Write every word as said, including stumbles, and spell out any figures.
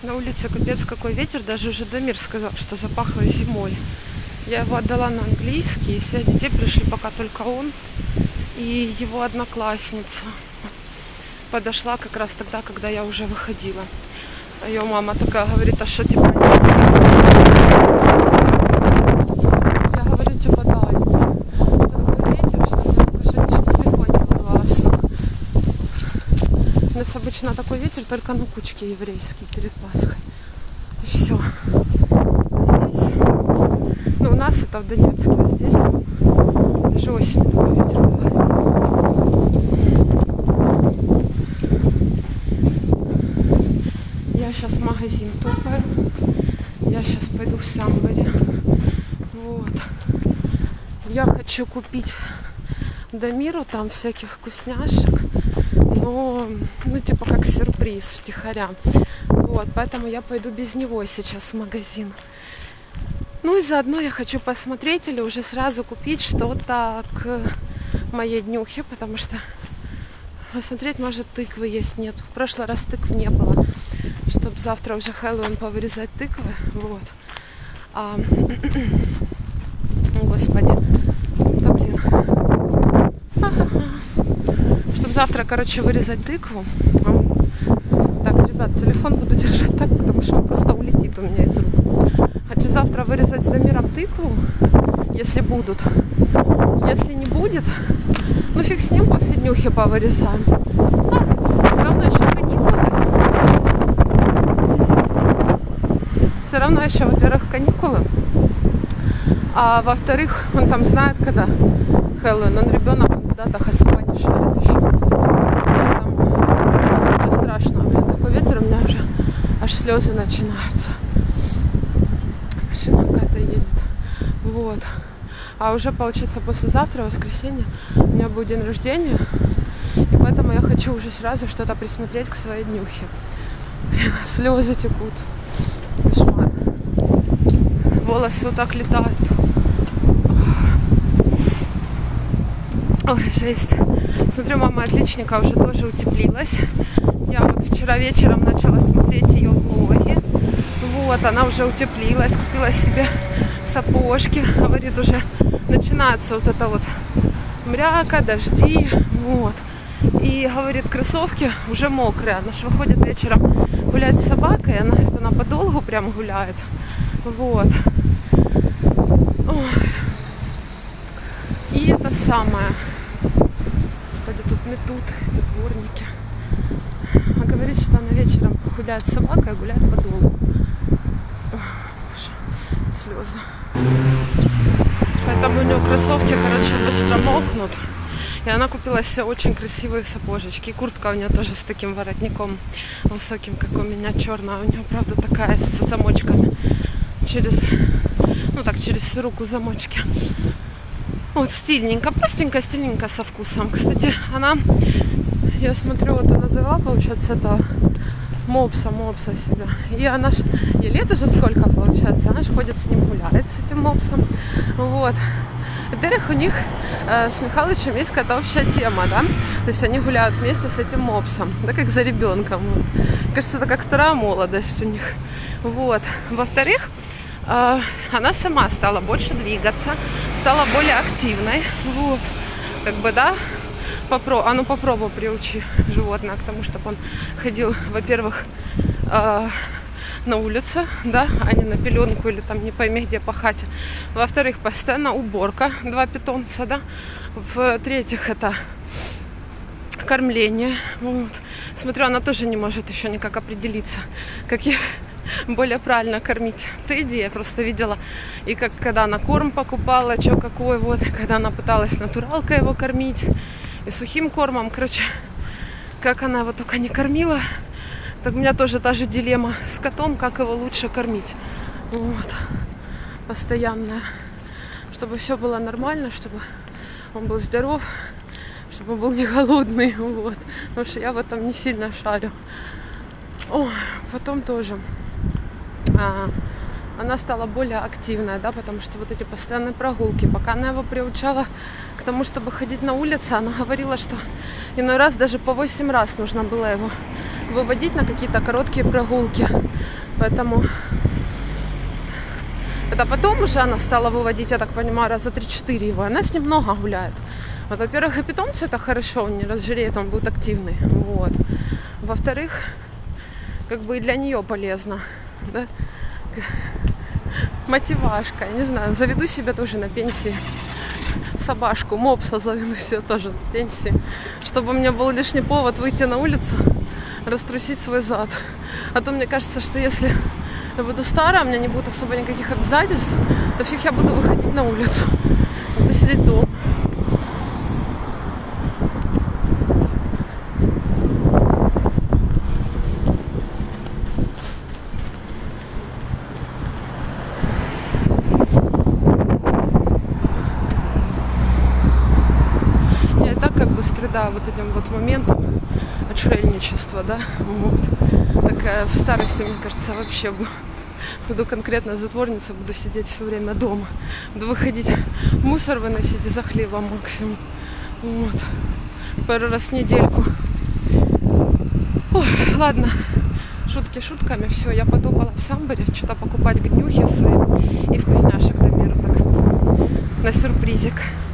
На улице капец какой ветер, даже уже Дамир сказал, что запахло зимой. Я его отдала на английский, и все детей пришли пока только он и его одноклассница. Подошла как раз тогда, когда я уже выходила. А ее мама такая говорит, а что типа... Я говорю, типа, да, что такой ветер, что мне покажи, что далеко не вылазу. У нас обычно такой ветер только на кучке еврейские перед Пасхой. И все. Здесь, ну у нас это в Донецке, а здесь даже осенью такой ветер бывает. Я сейчас в магазин топаю. Я сейчас пойду в Самборе. Вот. Я хочу купить Дамиру там всяких вкусняшек. Но, ну, типа, как сюрприз втихаря. Вот, поэтому я пойду без него сейчас в магазин. Ну и заодно я хочу посмотреть или уже сразу купить что-то к моей днюхе, потому что посмотреть, может, тыквы есть, нет. В прошлый раз тыкв не было, чтобы завтра уже Хэллоуин повырезать тыквы. Вот. А... Господи. Да блин. Чтобы завтра, короче, вырезать тыкву. Так, ребят, телефон буду держать так, потому что он просто улетит у меня из рук. Хочу завтра вырезать с Дамиром тыкву, если будут. Если не будет, ну фиг с ним, после днюхи повырезаем. А, все равно еще каникулы. Все равно еще, во-первых, каникулы. А во-вторых, он там знает, когда Хэллоуин. Он ребенок, он куда-то особо не шарит еще. Там ничего страшного. Блин, такой ветер, у меня уже аж слезы начинаются. Машина какая-то едет. Вот. А уже, получится, послезавтра, воскресенье, у меня будет день рождения. И поэтому я хочу уже сразу что-то присмотреть к своей днюхе. Блин, слезы текут. Кошмар. Волосы вот так летают. Ой, жесть. Смотрю, мама отличника уже тоже утеплилась. Я вот вчера вечером начала смотреть ее влоги. Вот, она уже утеплилась, купила себе сапожки. Говорит, уже начинается вот это вот мряка, дожди. Вот. И, говорит, кроссовки уже мокрые. Она же выходит вечером гулять с собакой. Она говорит, она подолгу прям гуляет. Вот. Ой. И это самое. Господи, тут метут эти дворники. Она говорит, что она вечером гуляет с собакой, а гуляет подолгу. Слезы. Поэтому у нее кроссовки, короче, быстро мокнут. И она купила себе очень красивые сапожечки. И куртка у нее тоже с таким воротником высоким, как у меня, черная. У нее, правда, такая с замочками. Через, ну так, через всю руку замочки. Вот, стильненько, простенько, стильненько, со вкусом. Кстати, она, я смотрю, вот она завела, получается, это мопса, мопса себя. И она ж, ей лет уже сколько, получается, она ж ходит с ним, гуляет, с этим мопсом. Вот. Во-первых, у них э, с Михалычем есть какая-то общая тема, да? То есть они гуляют вместе с этим мопсом, да, как за ребенком. Кажется, это как вторая молодость у них. Вот. Во-вторых, э, она сама стала больше двигаться, стала более активной. Вот. Как бы, да, попро... а ну попробуй приучи животное к тому, чтобы он ходил, во-первых, э, на улице, да, а не на пеленку или там не пойми где по хате. Во-вторых, постоянно уборка, два питомца, да. В-третьих, это кормление. Вот. Смотрю, она тоже не может еще никак определиться, как ей более правильно кормить. Это идея, я просто видела. И как когда она корм покупала, что какой, вот, когда она пыталась натуралкой его кормить и сухим кормом, короче, как она его только не кормила. Так у меня тоже та же дилемма с котом, как его лучше кормить. Вот. Постоянная. Чтобы все было нормально, чтобы он был здоров, чтобы он был не голодный. Вот. Потому что я в этом не сильно шарю. О, потом тоже. А, она стала более активная, да, потому что вот эти постоянные прогулки. Пока она его приучала к тому, чтобы ходить на улице, она говорила, что иной раз даже по восемь раз нужно было его выводить на какие-то короткие прогулки. Поэтому это потом уже она стала выводить, я так понимаю, раза три-четыре его. Она с ним много гуляет. Вот, во-первых, и питомцу это хорошо, он не разжиреет, он будет активный. Вот. Во-вторых, как бы и для нее полезно. Да? Мотивашка, я не знаю, заведу себе тоже на пенсии собашку, мопса заведу себе тоже на пенсии, чтобы у меня был лишний повод выйти на улицу, раструсить свой зад. А то мне кажется, что если я буду старая, у меня не будет особо никаких обязательств, то фиг я буду выходить на улицу, буду сидеть дома. Да, вот этим вот моментом отшельничества, да, вот. Такая в старости, мне кажется, вообще буду конкретно затворница, буду сидеть все время дома, буду выходить мусор выносить из-за хлеба максимум, вот, пару раз в недельку. Ой, ладно, шутки шутками, все, я подумала в Самборе что-то покупать гнюхи свои и вкусняшек до мира, так, на сюрпризик.